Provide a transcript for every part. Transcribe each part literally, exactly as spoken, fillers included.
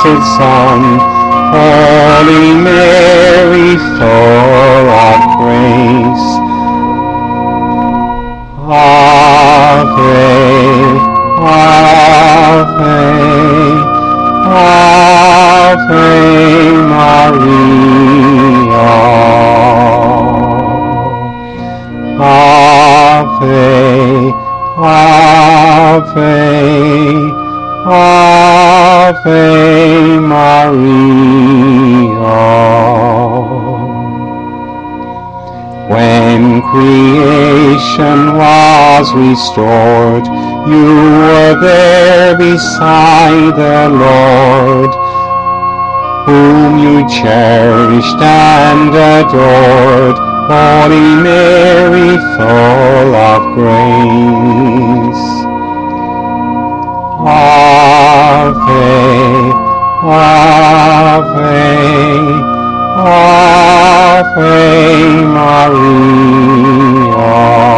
blessed Son, Holy Mary, full of grace. Ave, Ave, Ave Maria. Ave, Ave, Ave Maria. When creation was restored, you were there beside the Lord, whom you cherished and adored, Holy Mary, full of grace. Ave, Ave, Ave Maria.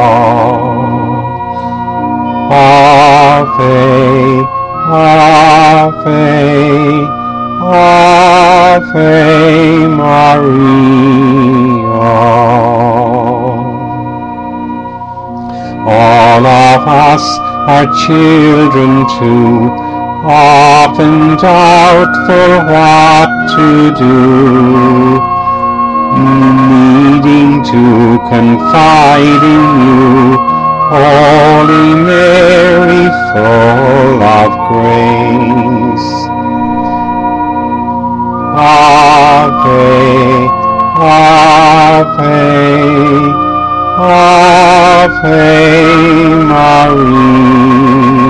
Ave, Ave, Ave Maria. All of us are children too, often doubtful what to do, needing to confide in you, Holy Mary, full of grace. Ave, Ave, Ave Maria.